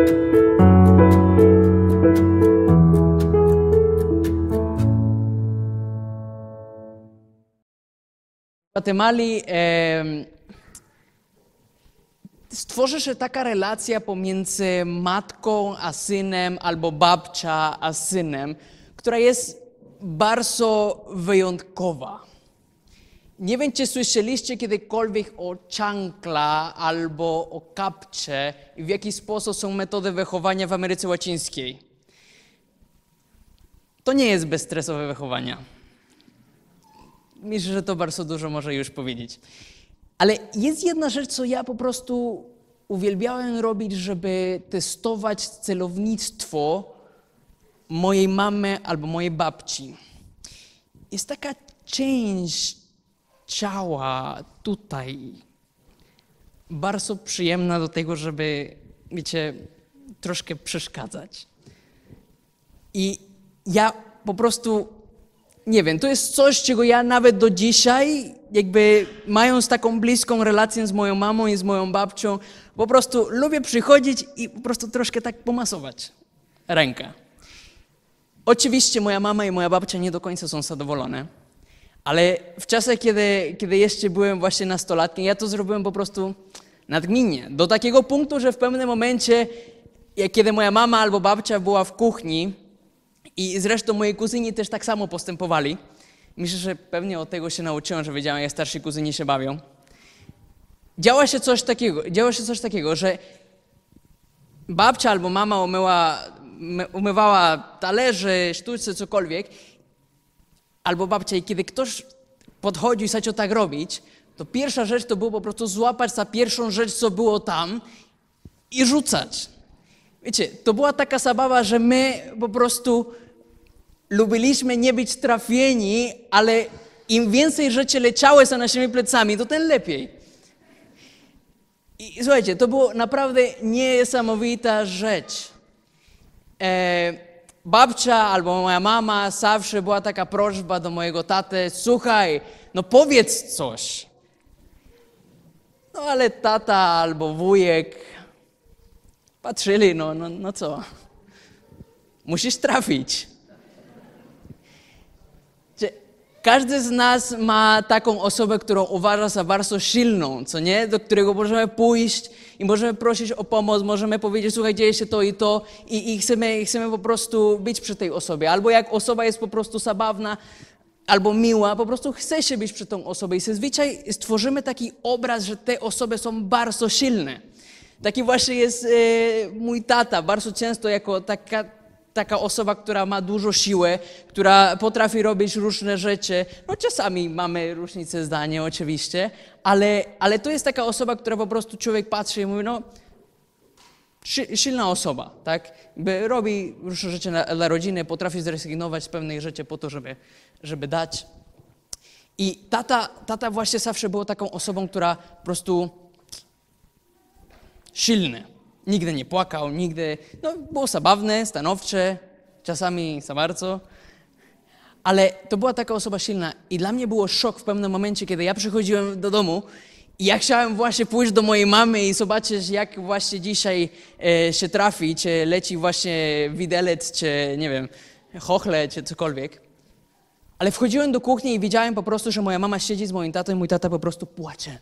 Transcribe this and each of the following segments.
W Gwatemali stworzy się taka relacja pomiędzy matką a synem albo babcia a synem, która jest bardzo wyjątkowa. Nie wiem, czy słyszeliście kiedykolwiek o chancla albo o kapcie i w jaki sposób są metody wychowania w Ameryce Łacińskiej. To nie jest bezstresowe wychowanie. Myślę, że to bardzo dużo może już powiedzieć. Ale jest jedna rzecz, co ja po prostu uwielbiałem robić, żeby testować celownictwo mojej mamy albo mojej babci. Jest taka część ciała tutaj bardzo przyjemna do tego, żeby, wiecie, troszkę przeszkadzać. I ja po prostu, nie wiem, to jest coś, czego ja nawet do dzisiaj, jakby mając taką bliską relację z moją mamą i z moją babcią, po prostu lubię przychodzić i po prostu troszkę tak pomasować rękę. Oczywiście moja mama i moja babcia nie do końca są zadowolone, ale w czasach, kiedy jeszcze byłem właśnie nastolatkiem, ja to zrobiłem po prostu nadgminnie. Do takiego punktu, że w pewnym momencie, kiedy moja mama albo babcia była w kuchni, i zresztą moi kuzyni też tak samo postępowali. Myślę, że pewnie od tego się nauczyłem, że wiedziałem, jak starsi kuzyni się bawią. Działo się coś takiego, że babcia albo mama umywała talerze, sztućce, cokolwiek, albo babcia, i kiedy ktoś podchodził i zaczął tak robić, to pierwsza rzecz to było po prostu złapać za pierwszą rzecz, co było tam i rzucać. Wiecie, to była taka zabawa, że my po prostu lubiliśmy nie być trafieni, ale im więcej rzeczy leciały za naszymi plecami, to tym lepiej. I słuchajcie, to była naprawdę niesamowita rzecz. Babcia albo moja mama zawsze była taka prośba do mojego taty: słuchaj, no powiedz coś. No ale tata albo wujek patrzyli, no co? Musisz trafić. Każdy z nas ma taką osobę, którą uważa za bardzo silną, co nie? Do którego możemy pójść i możemy prosić o pomoc, możemy powiedzieć: słuchaj, dzieje się to i chcemy po prostu być przy tej osobie. Albo jak osoba jest po prostu zabawna albo miła, po prostu chce się być przy tą osobie. I zazwyczaj stworzymy taki obraz, że te osoby są bardzo silne. Taki właśnie jest mój tata, bardzo często jako taka osoba, która ma dużo siły, która potrafi robić różne rzeczy. No czasami mamy różnice zdania oczywiście, ale to jest taka osoba, która po prostu człowiek patrzy i mówi: no silna osoba, tak? Jakby robi różne rzeczy dla rodziny, potrafi zrezygnować z pewnych rzeczy po to, żeby dać. I tata właśnie zawsze był taką osobą, która po prostu silny. Nigdy nie płakał, było zabawne, stanowcze, czasami za bardzo, ale to była taka osoba silna. I dla mnie było szok w pewnym momencie, kiedy ja przychodziłem do domu i ja chciałem właśnie pójść do mojej mamy i zobaczyć, jak właśnie dzisiaj się trafi, czy leci właśnie widelec, czy nie wiem, chochle, czy cokolwiek. Ale wchodziłem do kuchni i widziałem po prostu, że moja mama siedzi z moim tatą i mój tata po prostu płacze.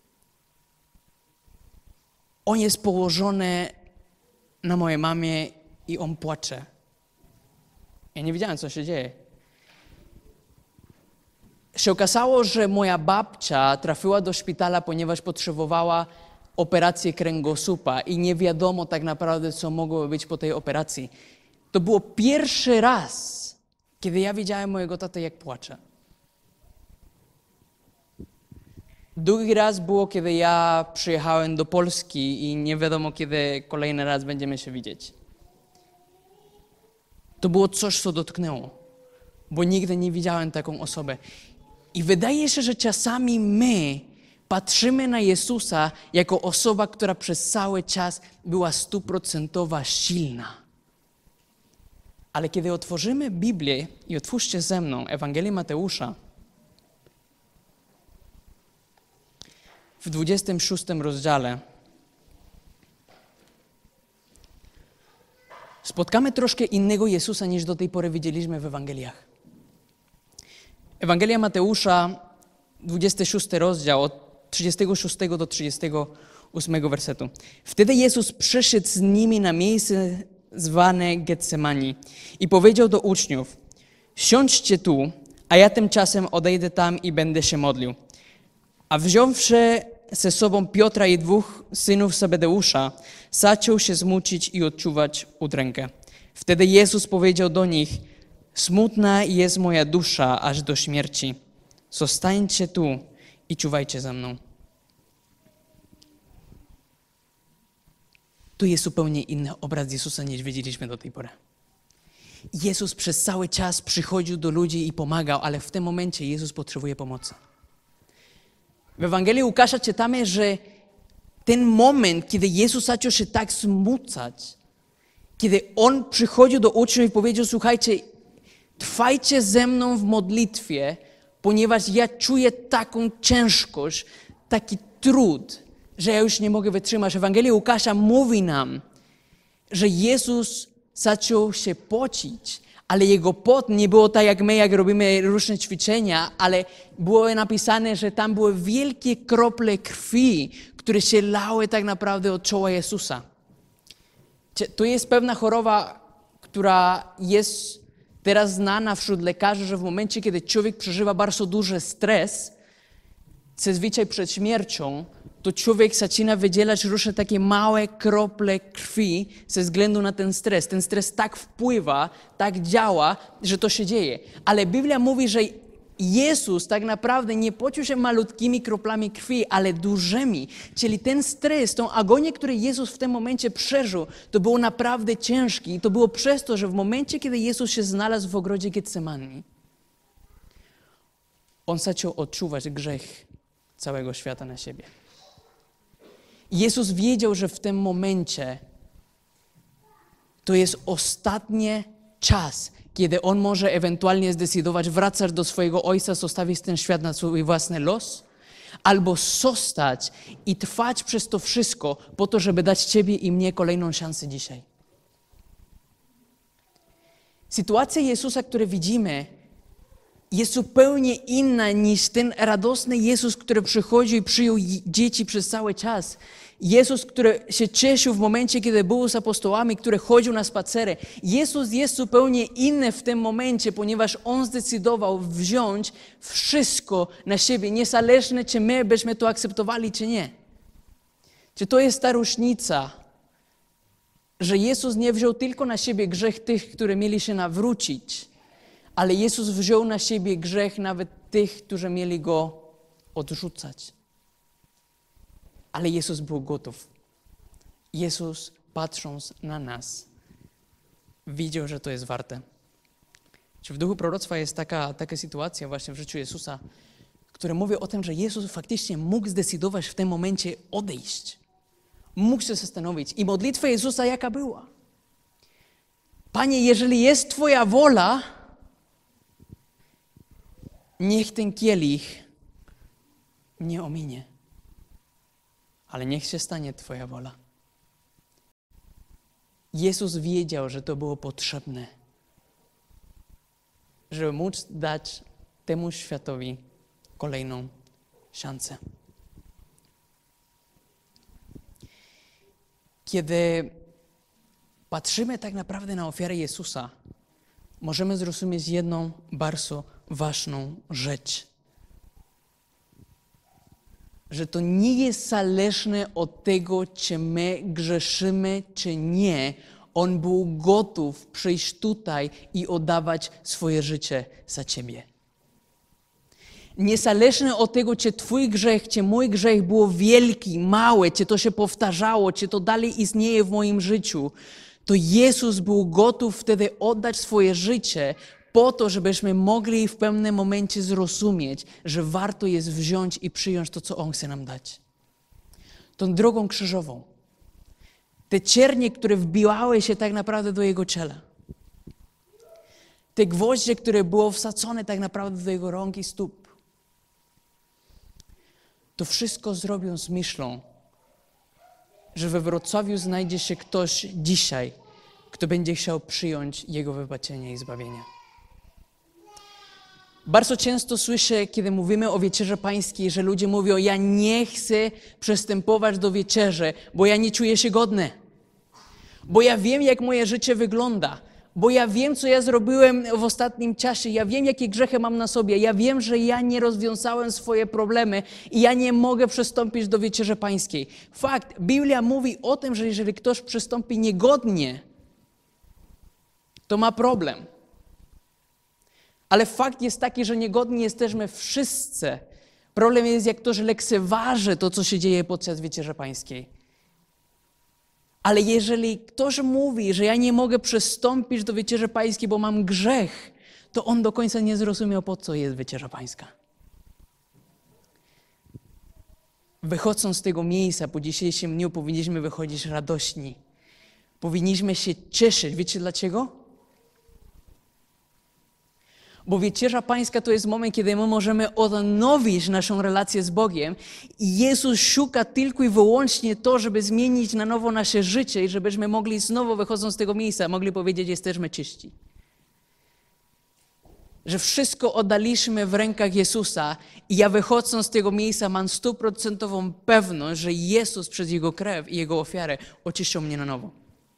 On jest położony na mojej mamie i on płacze. Ja nie wiedziałem, co się dzieje. Się okazało, że moja babcia trafiła do szpitala, ponieważ potrzebowała operacji kręgosłupa i nie wiadomo tak naprawdę, co mogło być po tej operacji. To było pierwszy raz, kiedy ja widziałem mojego tatę, jak płacze. Drugi raz było, kiedy ja przyjechałem do Polski i nie wiadomo, kiedy kolejny raz będziemy się widzieć. To było coś, co dotknęło, bo nigdy nie widziałem taką osobę. I wydaje się, że czasami my patrzymy na Jezusa jako osoba, która przez cały czas była 100% silna. Ale kiedy otworzymy Biblię i otwórzcie ze mną Ewangelię Mateusza, w 26 rozdziale spotkamy troszkę innego Jezusa niż do tej pory widzieliśmy w Ewangeliach. Ewangelia Mateusza, 26 rozdział, od 36 do 38 wersetu. Wtedy Jezus przyszedł z nimi na miejsce zwane Getsemani i powiedział do uczniów: siądźcie tu, a ja tymczasem odejdę tam i będę się modlił. A wziąwszy ze sobą Piotra i 2 synów Zebedeusza, zaczął się smucić i odczuwać udrękę. Wtedy Jezus powiedział do nich: smutna jest moja dusza aż do śmierci. Zostańcie tu i czuwajcie ze mną. Tu jest zupełnie inny obraz Jezusa niż widzieliśmy do tej pory. Jezus przez cały czas przychodził do ludzi i pomagał, ale w tym momencie Jezus potrzebuje pomocy. W Ewangelii Łukasza czytamy, że ten moment, kiedy Jezus zaczął się tak smucać, kiedy On przychodził do uczniów i powiedział: słuchajcie, trwajcie ze mną w modlitwie, ponieważ ja czuję taką ciężkość, taki trud, że ja już nie mogę wytrzymać. Ewangelia Łukasza mówi nam, że Jezus zaczął się pocić, ale jego pot nie było tak jak my, jak robimy różne ćwiczenia, ale było napisane, że tam były wielkie krople krwi, które się lały tak naprawdę od czoła Jezusa. To jest pewna choroba, która jest teraz znana wśród lekarzy, że w momencie, kiedy człowiek przeżywa bardzo duży stres, zazwyczaj przed śmiercią, to człowiek zaczyna wydzielać różne takie małe krople krwi ze względu na ten stres. Ten stres tak wpływa, tak działa, że to się dzieje. Ale Biblia mówi, że Jezus tak naprawdę nie pocił się malutkimi kroplami krwi, ale dużymi. Czyli ten stres, tą agonię, którą Jezus w tym momencie przeżył, to było naprawdę ciężki. I to było przez to, że w momencie, kiedy Jezus się znalazł w ogrodzie Getsemani, On zaczął odczuwać grzech całego świata na siebie. Jezus wiedział, że w tym momencie to jest ostatni czas, kiedy On może ewentualnie zdecydować wracać do swojego Ojca, zostawić ten świat na swój własny los, albo zostać i trwać przez to wszystko po to, żeby dać Ciebie i mnie kolejną szansę dzisiaj. Sytuacja Jezusa, którą widzimy, jest zupełnie inna niż ten radosny Jezus, który przychodził i przyjął dzieci przez cały czas. Jezus, który się cieszył w momencie, kiedy był z apostołami, który chodził na spacery. Jezus jest zupełnie inny w tym momencie, ponieważ On zdecydował wziąć wszystko na siebie, niezależnie czy my byśmy to akceptowali, czy nie. Czy to jest ta różnica, że Jezus nie wziął tylko na siebie grzech tych, którzy mieli się nawrócić, ale Jezus wziął na siebie grzech nawet tych, którzy mieli Go odrzucać. Ale Jezus był gotów. Jezus, patrząc na nas, widział, że to jest warte. W duchu proroctwa jest taka sytuacja właśnie w życiu Jezusa, która mówi o tym, że Jezus faktycznie mógł zdecydować w tym momencie odejść. Mógł się zastanowić. I modlitwa Jezusa jaka była? Panie, jeżeli jest Twoja wola, niech ten kielich mnie ominie, ale niech się stanie Twoja wola. Jezus wiedział, że to było potrzebne, żeby móc dać temu światowi kolejną szansę. Kiedy patrzymy tak naprawdę na ofiarę Jezusa, możemy zrozumieć jedną bardzo ważną rzecz. Że to nie jest zależne od tego, czy my grzeszymy, czy nie. On był gotów przyjść tutaj i oddawać swoje życie za Ciebie. Niezależnie od tego, czy Twój grzech, czy mój grzech było wielki, mały, czy to się powtarzało, czy to dalej istnieje w moim życiu, to Jezus był gotów wtedy oddać swoje życie po to, żebyśmy mogli w pewnym momencie zrozumieć, że warto jest wziąć i przyjąć to, co On chce nam dać. Tą drogą krzyżową. Te ciernie, które wbiłały się tak naprawdę do Jego ciała. Te gwoździe, które było wsadzone tak naprawdę do Jego rąk i stóp. To wszystko zrobią z myślą, że we Wrocławiu znajdzie się ktoś dzisiaj, kto będzie chciał przyjąć Jego wybaczenie i zbawienie. Bardzo często słyszę, kiedy mówimy o wieczerze pańskiej, że ludzie mówią, ja nie chcę przystępować do wieczerzy, bo ja nie czuję się godny. Bo ja wiem, jak moje życie wygląda. Bo ja wiem, co ja zrobiłem w ostatnim czasie. Ja wiem, jakie grzechy mam na sobie. Ja wiem, że ja nie rozwiązałem swoje problemy i ja nie mogę przystąpić do wieczerzy pańskiej. Fakt, Biblia mówi o tym, że jeżeli ktoś przystąpi niegodnie, to ma problem. Ale fakt jest taki, że niegodni jesteśmy wszyscy. Problem jest, jak ktoś lekceważy to, co się dzieje podczas wieczerzy pańskiej. Ale jeżeli ktoś mówi, że ja nie mogę przystąpić do wieczerzy pańskiej, bo mam grzech, to on do końca nie zrozumiał, po co jest wieczerza pańska. Wychodząc z tego miejsca po dzisiejszym dniu, powinniśmy wychodzić radośni. Powinniśmy się cieszyć. Wiecie dlaczego? Bo wieczerza pańska to jest moment, kiedy my możemy odnowić naszą relację z Bogiem i Jezus szuka tylko i wyłącznie to, żeby zmienić na nowo nasze życie i żebyśmy mogli znowu, wychodząc z tego miejsca, mogli powiedzieć, jesteśmy czyści. Że wszystko oddaliśmy w rękach Jezusa i ja wychodząc z tego miejsca mam 100% pewność, że Jezus przez Jego krew i Jego ofiarę oczyszczał mnie na nowo.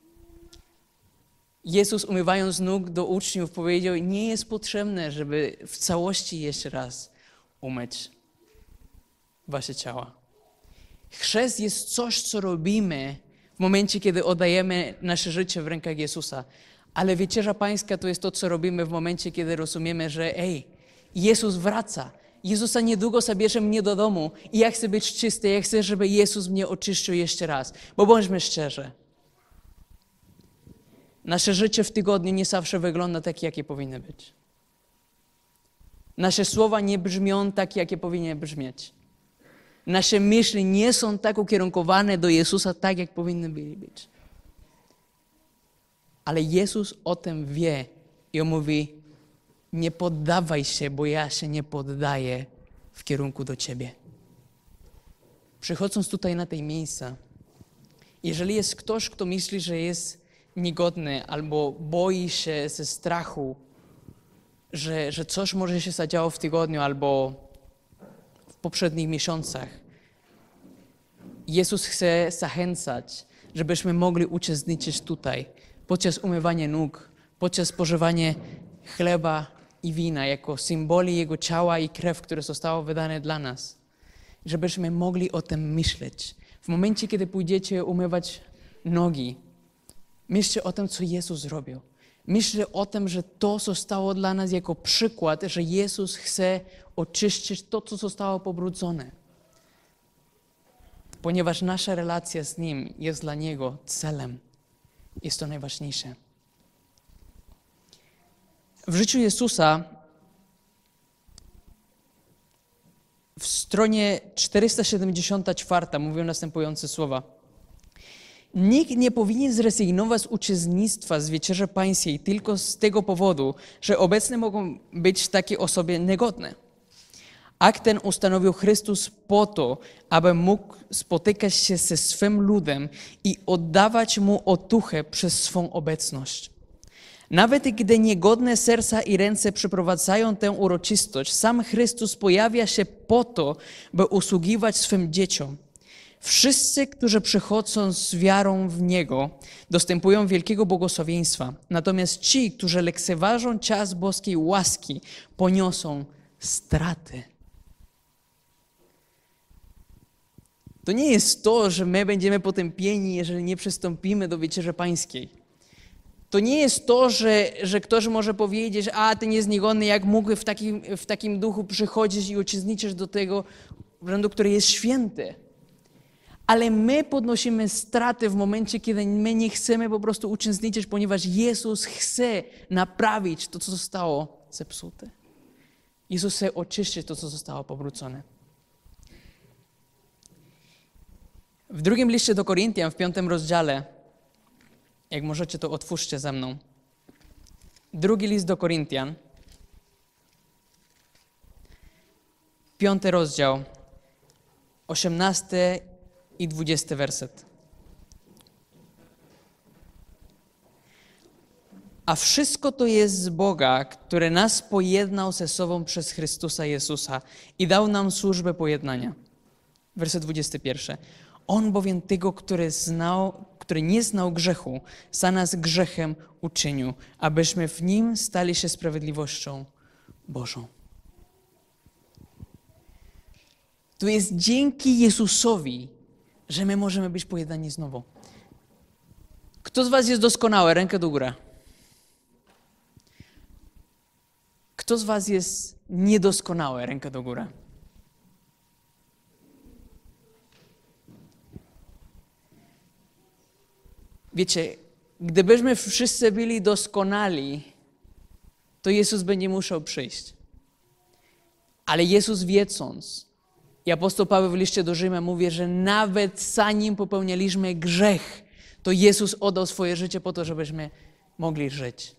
Jezus, umywając nóg do uczniów, powiedział, nie jest potrzebne, żeby w całości jeszcze raz umyć wasze ciała. Chrzest jest coś, co robimy w momencie, kiedy oddajemy nasze życie w rękach Jezusa. Ale wieczerza pańska to jest to, co robimy w momencie, kiedy rozumiemy, że Jezus wraca. Jezusa niedługo zabierze mnie do domu i ja chcę być czysty, ja chcę, żeby Jezus mnie oczyszczył jeszcze raz. Bo bądźmy szczerzy. Nasze życie w tygodniu nie zawsze wygląda tak, jakie powinny być. Nasze słowa nie brzmią tak, jakie powinny brzmieć. Nasze myśli nie są tak ukierunkowane do Jezusa, tak, jak powinny być. Ale Jezus o tym wie i on mówi, nie poddawaj się, bo ja się nie poddaję w kierunku do Ciebie. Przychodząc tutaj na tej miejsca, jeżeli jest ktoś, kto myśli, że jest niegodny albo boi się ze strachu, że coś może się zadziało w tygodniu albo w poprzednich miesiącach. Jezus chce zachęcać, żebyśmy mogli uczestniczyć tutaj podczas umywania nóg, podczas spożywania chleba i wina jako symboli Jego ciała i krew, które zostało wydane dla nas. Żebyśmy mogli o tym myśleć. W momencie, kiedy pójdziecie umywać nogi, myślcie o tym, co Jezus zrobił. Myślcie o tym, że to zostało dla nas jako przykład, że Jezus chce oczyścić to, co zostało pobrudzone. Ponieważ nasza relacja z Nim jest dla Niego celem. Jest to najważniejsze. W życiu Jezusa w stronie 474 mówią następujące słowa. Nikt nie powinien zrezygnować z uczestnictwa z wieczerzy pańskiej tylko z tego powodu, że obecne mogą być takie osoby niegodne. Akt ten ustanowił Chrystus po to, aby mógł spotykać się ze swym ludem i oddawać mu otuchę przez swą obecność. Nawet gdy niegodne serca i ręce przeprowadzają tę uroczystość, sam Chrystus pojawia się po to, by usługiwać swym dzieciom. Wszyscy, którzy przychodzą z wiarą w Niego, dostępują wielkiego błogosławieństwa. Natomiast ci, którzy lekceważą czas boskiej łaski, poniosą straty. To nie jest to, że my będziemy potępieni, jeżeli nie przystąpimy do wieczerzy pańskiej. To nie jest to, że ktoś może powiedzieć, ten jest niegodny, jak mógł w takim duchu przychodzić i uczestniczyć do tego rzędu, który jest święty. Ale my podnosimy straty w momencie, kiedy my nie chcemy po prostu uczestniczyć, ponieważ Jezus chce naprawić to, co zostało zepsute. Jezus chce oczyścić to, co zostało pobrudzone. W drugim liście do Koryntian, w 5 rozdziale, jak możecie, to otwórzcie ze mną. Drugi list do Koryntian, 5 rozdział, 18 i 20 werset. A wszystko to jest z Boga, który nas pojednał ze sobą przez Chrystusa Jezusa i dał nam służbę pojednania. Werset 21. On bowiem tego, który nie znał grzechu, za nas grzechem uczynił, abyśmy w nim stali się sprawiedliwością Bożą. To jest dzięki Jezusowi, że my możemy być pojednani znowu. Kto z was jest doskonały? Rękę do góry. Kto z was jest niedoskonały? Rękę do góry. Wiecie, gdybyśmy wszyscy byli doskonali, to Jezus będzie musiał przyjść. Ale Jezus wiedząc, i apostoł Paweł w liście do Rzymian mówi, że nawet zanim popełnialiśmy grzech, to Jezus oddał swoje życie po to, żebyśmy mogli żyć.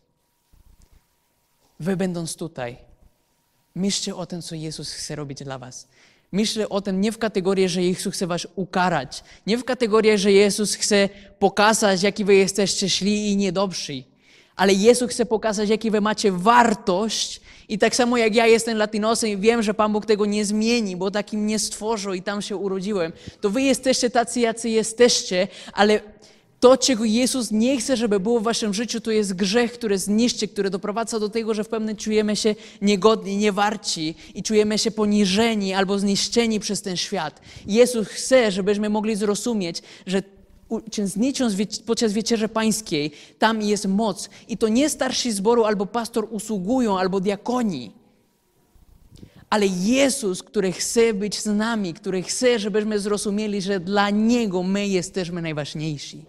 Wy będąc tutaj, myślcie o tym, co Jezus chce robić dla was. Myślę o tym nie w kategorii, że Jezus chce was ukarać. Nie w kategorii, że Jezus chce pokazać, jaki wy jesteście źli i niedobrzy. Ale Jezus chce pokazać, jaki wy macie wartość. I tak samo jak ja jestem Latynosem i wiem, że Pan Bóg tego nie zmieni, bo takim mnie stworzył i tam się urodziłem, to wy jesteście tacy, jacy jesteście, ale to, czego Jezus nie chce, żeby było w waszym życiu, to jest grzech, który zniszczy, który doprowadza do tego, że w pewnym czujemy się niegodni, niewarci i czujemy się poniżeni albo zniszczeni przez ten świat. Jezus chce, żebyśmy mogli zrozumieć, że uczestnicząc podczas Wieczerzy Pańskiej, tam jest moc. I to nie starsi zboru albo pastor usługują, albo diakoni. Ale Jezus, który chce być z nami, który chce, żebyśmy zrozumieli, że dla Niego my jesteśmy najważniejsi.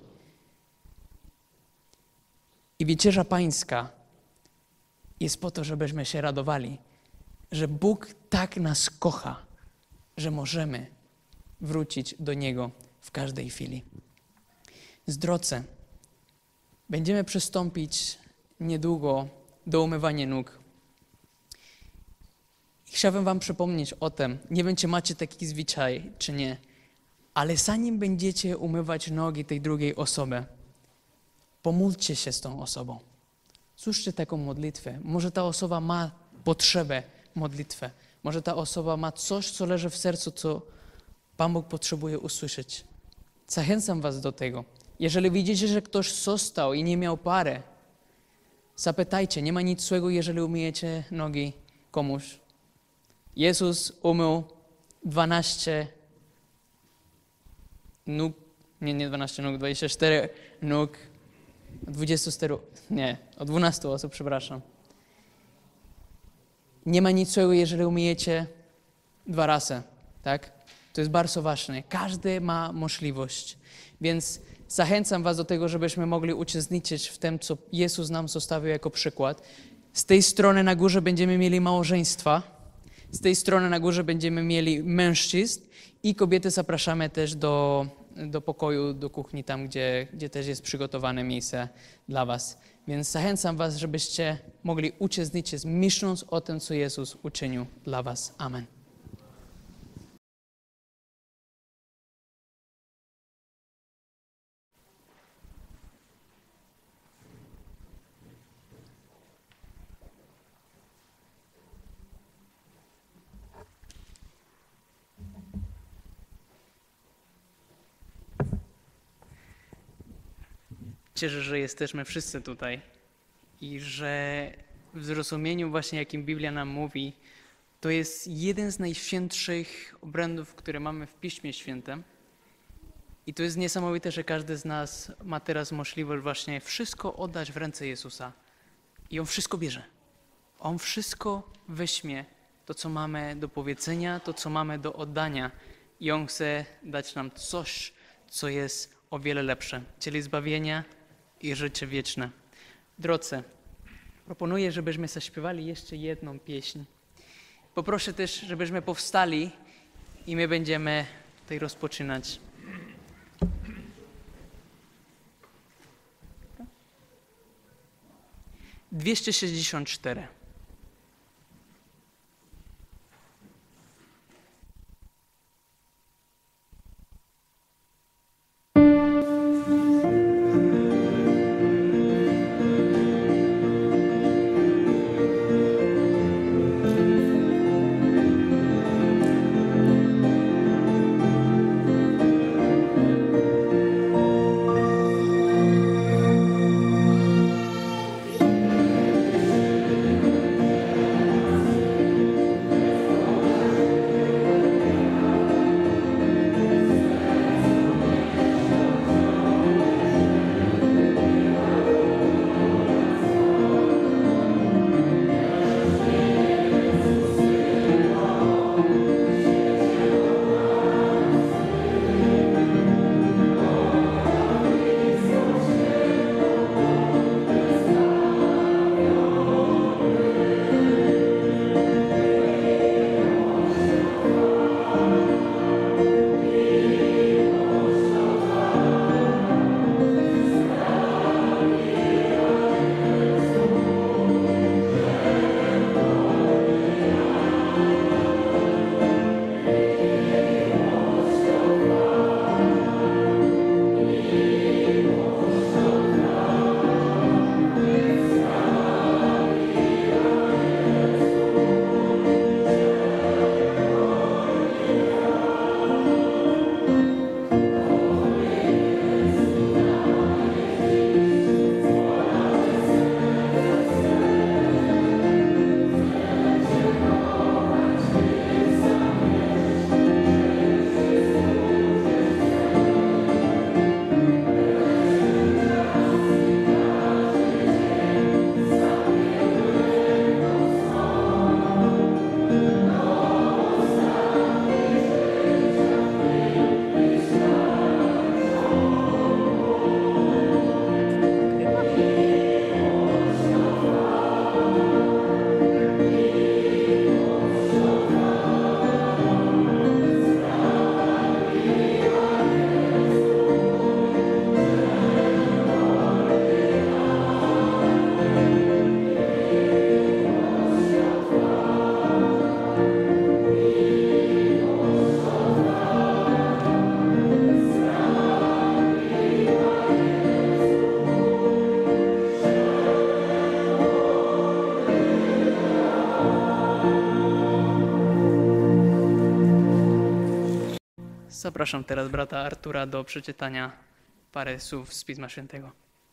I Wieczerza Pańska jest po to, żebyśmy się radowali, że Bóg tak nas kocha, że możemy wrócić do Niego w każdej chwili. Drodzy, będziemy przystąpić niedługo do umywania nóg. Chciałbym wam przypomnieć o tym, nie wiem, czy macie taki zwyczaj, czy nie, ale zanim będziecie umywać nogi tej drugiej osoby, pomódlcie się z tą osobą. Słyszcie taką modlitwę. Może ta osoba ma potrzebę modlitwy. Może ta osoba ma coś, co leży w sercu, co Pan Bóg potrzebuje usłyszeć. Zachęcam was do tego. Jeżeli widzicie, że ktoś został i nie miał pary, zapytajcie. Nie ma nic złego, jeżeli umyjecie nogi komuś. Jezus umył 12 nóg, nie 12 nóg, 24 nóg, 24, nie, o 12 osób, przepraszam. Nie ma nic złego, jeżeli umyjecie 2 razy, tak? To jest bardzo ważne. Każdy ma możliwość. Więc zachęcam was do tego, żebyśmy mogli uczestniczyć w tym, co Jezus nam zostawił jako przykład. Z tej strony na górze będziemy mieli małżeństwa, z tej strony na górze będziemy mieli mężczyzn i kobiety zapraszamy też do pokoju, do kuchni, tam gdzie też jest przygotowane miejsce dla was. Więc zachęcam was, żebyście mogli uczestniczyć, myśląc o tym, co Jezus uczynił dla was. Amen. Cieszę, że jesteśmy wszyscy tutaj i że w zrozumieniu właśnie, jakim Biblia nam mówi, to jest jeden z najświętszych obrędów, które mamy w Piśmie Świętym. I to jest niesamowite, że każdy z nas ma teraz możliwość właśnie wszystko oddać w ręce Jezusa. I On wszystko bierze. On wszystko weźmie, to co mamy do powiedzenia, to co mamy do oddania. I On chce dać nam coś, co jest o wiele lepsze, czyli zbawienia i życie wieczne. Drodzy, proponuję, żebyśmy zaśpiewali jeszcze jedną pieśń. Poproszę też, żebyśmy powstali i my będziemy tutaj rozpoczynać. Dwieście 264. Zapraszam teraz brata Artura do przeczytania parę słów z Pisma Świętego.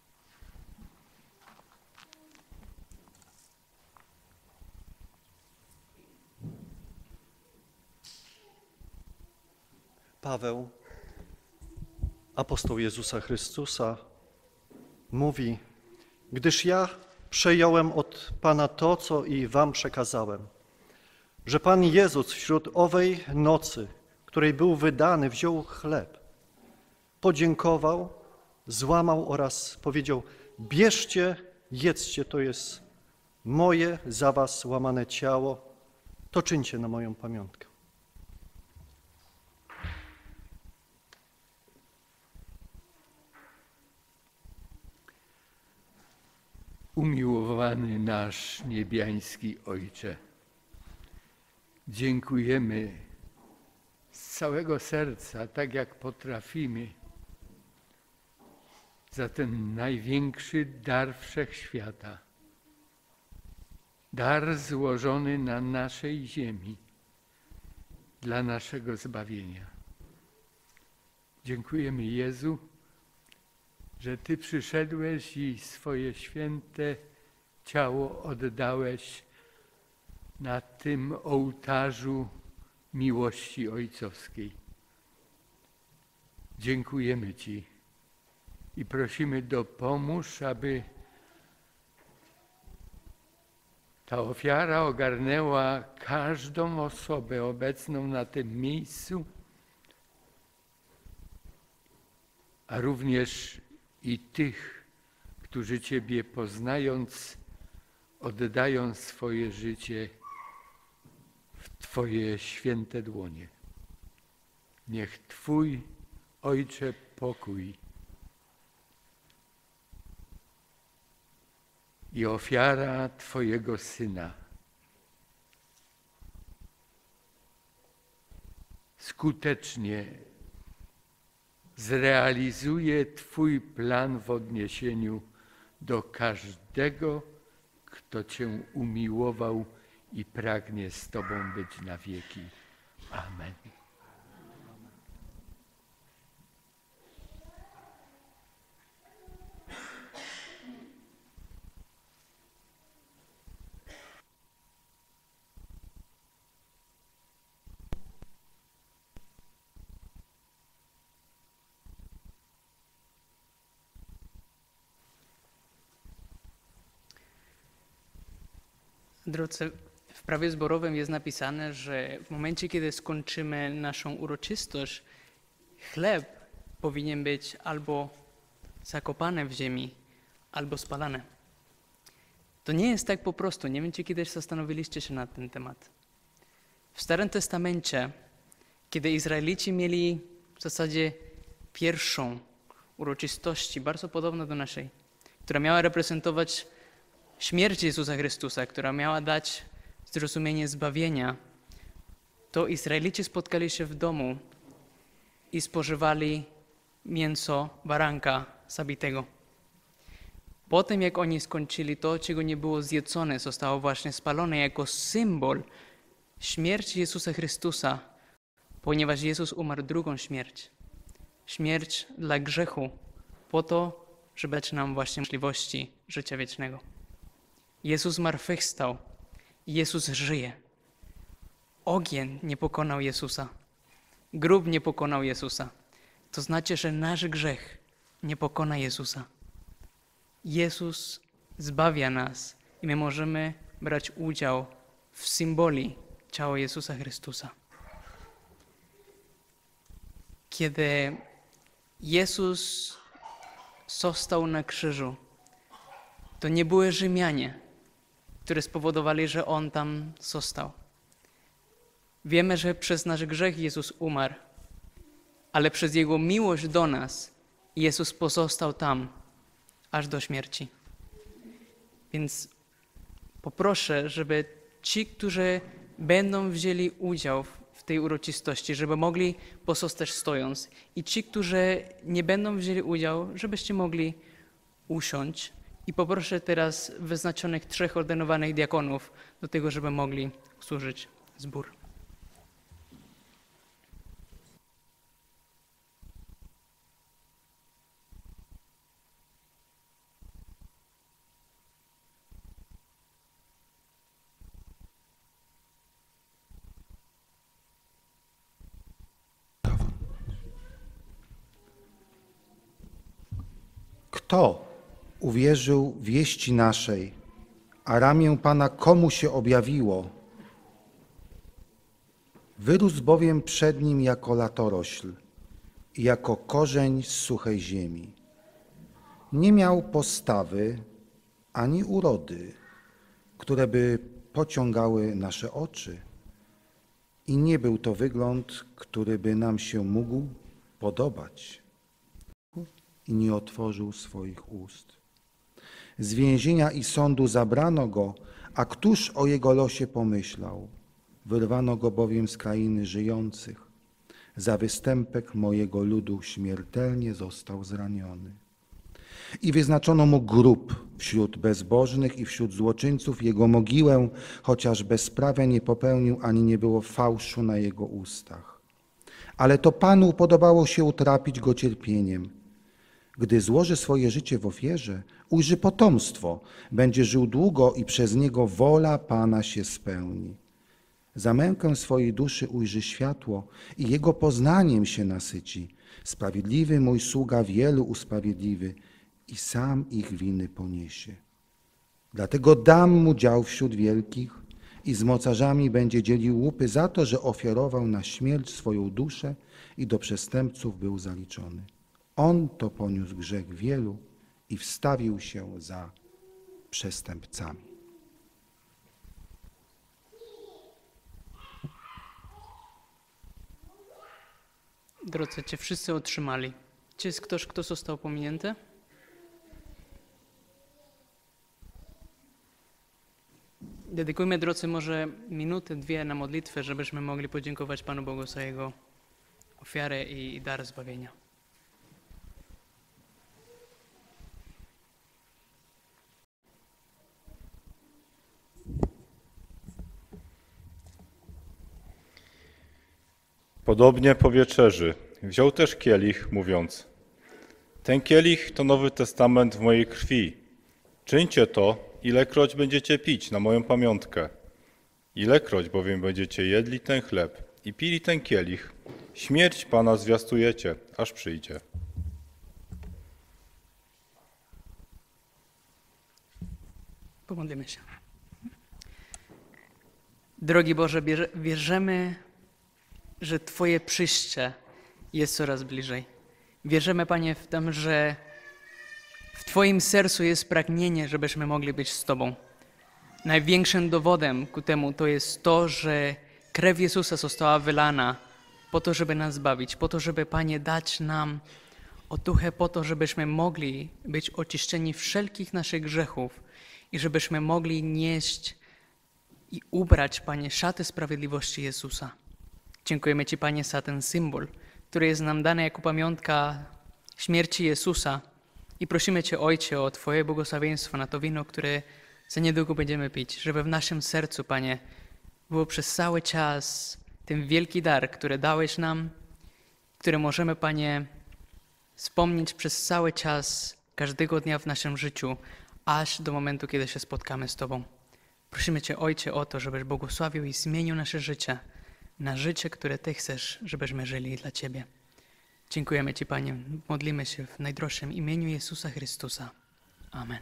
Paweł, apostoł Jezusa Chrystusa, mówi: gdyż ja przejąłem od Pana to, co i wam przekazałem, że Pan Jezus wśród owej nocy, której był wydany, wziął chleb, podziękował, złamał oraz powiedział: bierzcie, jedzcie, to jest moje za was łamane ciało, to czyńcie na moją pamiątkę. Umiłowany nasz niebiański Ojcze, dziękujemy z całego serca, tak jak potrafimy, za ten największy dar wszechświata, dar złożony na naszej ziemi dla naszego zbawienia. Dziękujemy, Jezu, że Ty przyszedłeś i swoje święte ciało oddałeś na tym ołtarzu miłości ojcowskiej. Dziękujemy Ci i prosimy, dopomóż, aby ta ofiara ogarnęła każdą osobę obecną na tym miejscu, a również i tych, którzy Ciebie poznając, oddają swoje życie w Twoje święte dłonie. Niech Twój, Ojcze, pokój i ofiara Twojego Syna skutecznie zrealizuje Twój plan w odniesieniu do każdego, kto Cię umiłował i pragnie z Tobą być na wieki. Amen. Drodzy, w prawie zborowym jest napisane, że w momencie, kiedy skończymy naszą uroczystość, chleb powinien być albo zakopany w ziemi, albo spalany. To nie jest tak po prostu. Nie wiem, czy kiedyś zastanowiliście się nad ten temat. W Starym Testamencie, kiedy Izraelici mieli w zasadzie pierwszą uroczystość, bardzo podobną do naszej, która miała reprezentować śmierć Jezusa Chrystusa, która miała dać zrozumienie zbawienia, to Izraelici spotkali się w domu i spożywali mięso baranka zabitego. Potem, jak oni skończyli, to, czego nie było zjedzone, zostało właśnie spalone jako symbol śmierci Jezusa Chrystusa, ponieważ Jezus umarł drugą śmierć. Śmierć dla grzechu, po to, żeby dać nam właśnie możliwości życia wiecznego. Jezus zmartwychwstał i Jezus żyje. Ogień nie pokonał Jezusa. Grób nie pokonał Jezusa. To znaczy, że nasz grzech nie pokona Jezusa. Jezus zbawia nas i my możemy brać udział w symboli ciała Jezusa Chrystusa. Kiedy Jezus został na krzyżu, to nie były Rzymianie, które spowodowali, że On tam został. Wiemy, że przez nasz grzech Jezus umarł, ale przez Jego miłość do nas Jezus pozostał tam, aż do śmierci. Więc poproszę, żeby ci, którzy będą wzięli udział w tej uroczystości, żeby mogli pozostać stojąc, i ci, którzy nie będą wzięli udziału, żebyście mogli usiąść. I poproszę teraz wyznaczonych 3 ordynowanych diakonów do tego, żeby mogli służyć zbór. Kto uwierzył wieści naszej, a ramię Pana komu się objawiło? Wyrósł bowiem przed nim jako latorośl i jako korzeń z suchej ziemi. Nie miał postawy ani urody, które by pociągały nasze oczy. I nie był to wygląd, który by nam się mógł podobać. I nie otworzył swoich ust. Z więzienia i sądu zabrano go, a któż o jego losie pomyślał? Wyrwano go bowiem z krainy żyjących. Za występek mojego ludu śmiertelnie został zraniony. I wyznaczono mu grób wśród bezbożnych i wśród złoczyńców, jego mogiłę, chociaż bezprawia nie popełnił, ani nie było fałszu na jego ustach. Ale to Panu podobało się utrapić go cierpieniem. Gdy złoży swoje życie w ofierze, ujrzy potomstwo, będzie żył długo i przez niego wola Pana się spełni. Za mękę swojej duszy ujrzy światło i jego poznaniem się nasyci. Sprawiedliwy mój sługa wielu usprawiedliwy i sam ich winy poniesie. Dlatego dam mu dział wśród wielkich i z mocarzami będzie dzielił łupy za to, że ofiarował na śmierć swoją duszę i do przestępców był zaliczony. On to poniósł grzech wielu i wstawił się za przestępcami. Drodzy, czy wszyscy otrzymali? Czy jest ktoś, kto został pominięty? Dedykujmy, drodzy, może minutę, dwie na modlitwę, żebyśmy mogli podziękować Panu Bogu za Jego ofiarę i dar zbawienia. Podobnie po wieczerzy wziął też kielich, mówiąc: ten kielich to Nowy Testament w mojej krwi. Czyńcie to, ilekroć będziecie pić na moją pamiątkę. Ilekroć bowiem będziecie jedli ten chleb i pili ten kielich, śmierć Pana zwiastujecie, aż przyjdzie. Pomodlimy się. Drogi Boże, wierzymy, że Twoje przyjście jest coraz bliżej. Wierzymy, Panie, w tym, że w Twoim sercu jest pragnienie, żebyśmy mogli być z Tobą. Największym dowodem ku temu to jest to, że krew Jezusa została wylana po to, żeby nas zbawić, po to, żeby, Panie, dać nam otuchę, po to, żebyśmy mogli być oczyszczeni wszelkich naszych grzechów i żebyśmy mogli nieść i ubrać, Panie, szaty sprawiedliwości Jezusa. Dziękujemy Ci, Panie, za ten symbol, który jest nam dany jako pamiątka śmierci Jezusa i prosimy Cię, Ojcze, o Twoje błogosławieństwo na to wino, które za niedługo będziemy pić, żeby w naszym sercu, Panie, było przez cały czas ten wielki dar, który dałeś nam, który możemy, Panie, wspomnieć przez cały czas każdego dnia w naszym życiu, aż do momentu, kiedy się spotkamy z Tobą. Prosimy Cię, Ojcze, o to, żebyś błogosławił i zmienił nasze życie na życie, które Ty chcesz, żebyśmy żyli dla Ciebie. Dziękujemy Ci, Panie. Modlimy się w najdroższym imieniu Jezusa Chrystusa. Amen.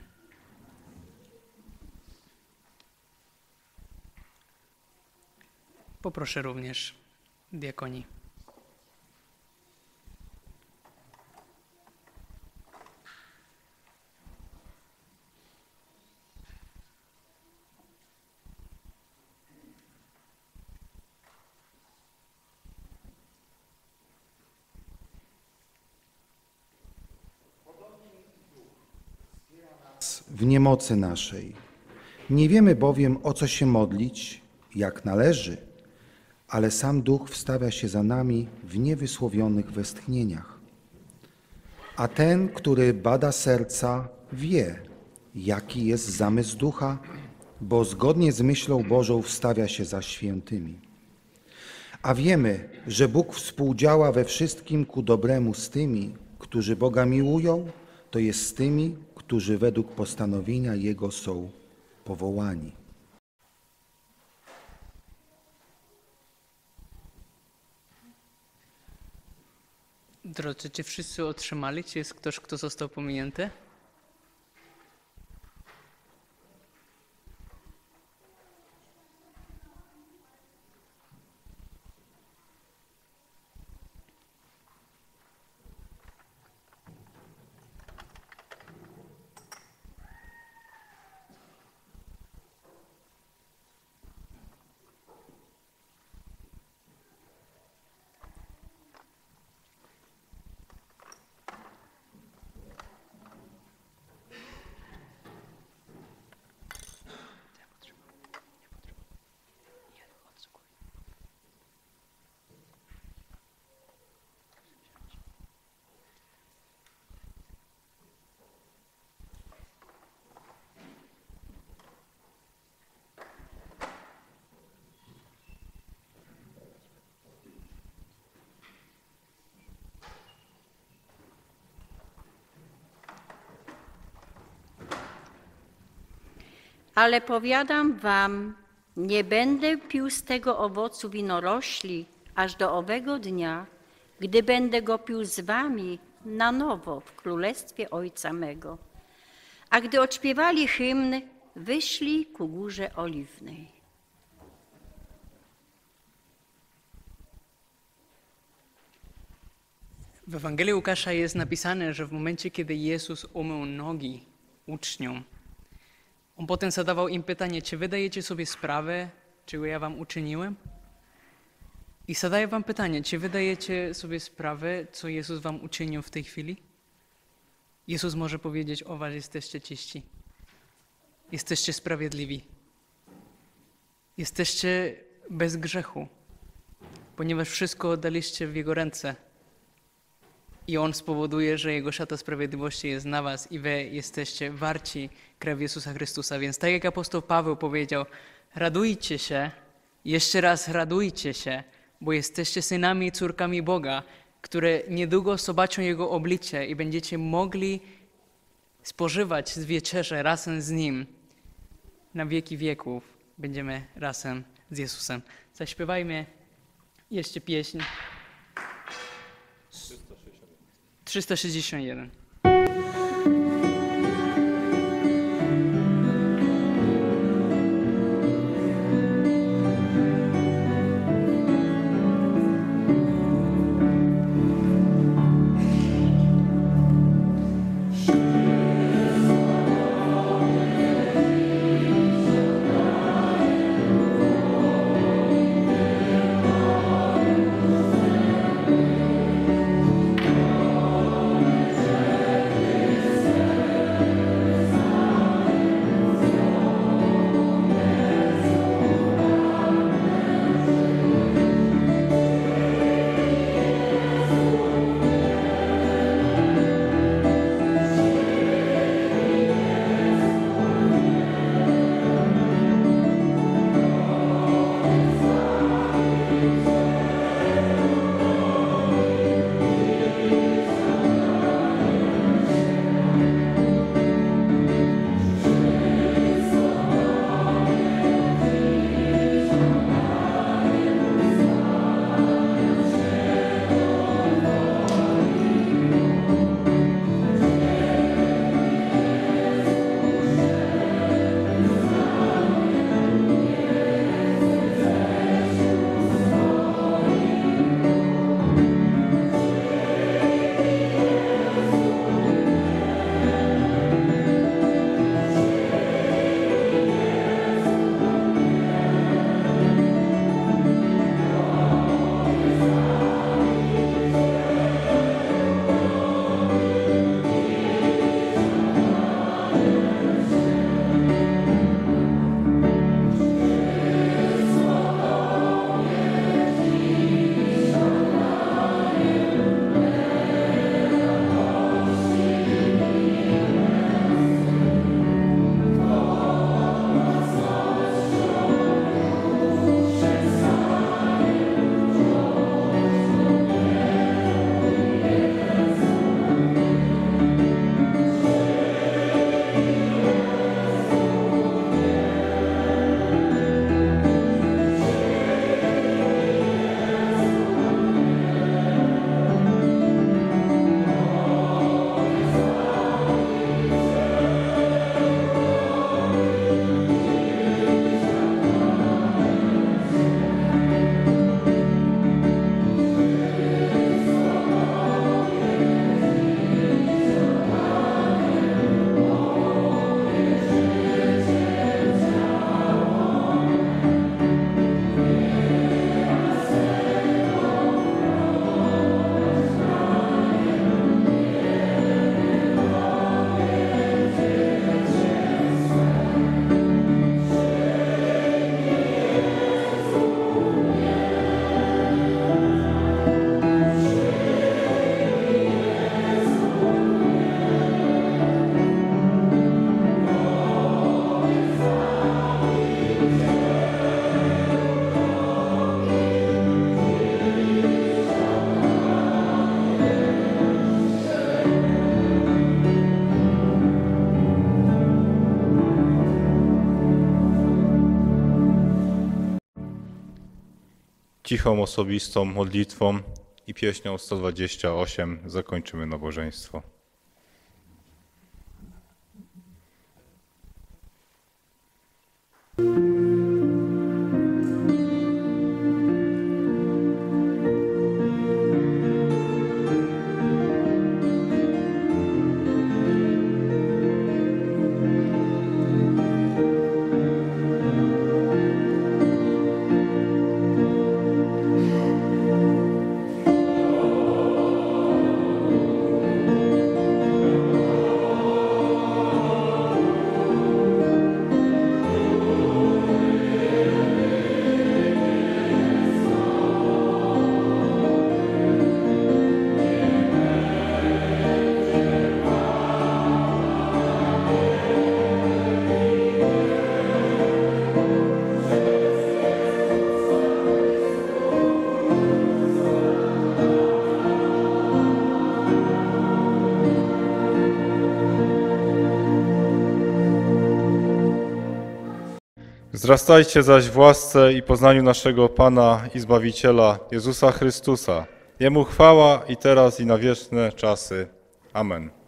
Poproszę również diakonii. W niemocy naszej. Nie wiemy bowiem, o co się modlić, jak należy, ale sam Duch wstawia się za nami w niewysłowionych westchnieniach. A ten, który bada serca, wie, jaki jest zamysł Ducha, bo zgodnie z myślą Bożą wstawia się za świętymi. A wiemy, że Bóg współdziała we wszystkim ku dobremu z tymi, którzy Boga miłują, to jest z tymi, którzy według postanowienia Jego są powołani. Drodzy, czy wszyscy otrzymali? Czy jest ktoś, kto został pominięty? Ale powiadam wam, nie będę pił z tego owocu winorośli aż do owego dnia, gdy będę go pił z wami na nowo w królestwie Ojca mego. A gdy odśpiewali hymn, wyszli ku Górze Oliwnej. W Ewangelii Łukasza jest napisane, że w momencie, kiedy Jezus umył nogi uczniom, On potem zadawał im pytanie, czy wy dajecie sobie sprawę, czego ja wam uczyniłem? I zadaję wam pytanie, czy wy dajecie sobie sprawę, co Jezus wam uczynił w tej chwili? Jezus może powiedzieć o was, jesteście czyści. Jesteście sprawiedliwi. Jesteście bez grzechu, ponieważ wszystko oddaliście w Jego ręce. I On spowoduje, że Jego szata sprawiedliwości jest na was i wy jesteście warci krew Jezusa Chrystusa. Więc tak jak apostoł Paweł powiedział, radujcie się, jeszcze raz radujcie się, bo jesteście synami i córkami Boga, które niedługo zobaczą Jego oblicze i będziecie mogli spożywać z wieczerzy razem z Nim. Na wieki wieków będziemy razem z Jezusem. Zaśpiewajmy jeszcze pieśń 361. cichą, osobistą modlitwą i pieśnią 128 zakończymy nabożeństwo. Wzrastajcie zaś w łasce i poznaniu naszego Pana i Zbawiciela Jezusa Chrystusa. Jemu chwała i teraz i na wieczne czasy. Amen.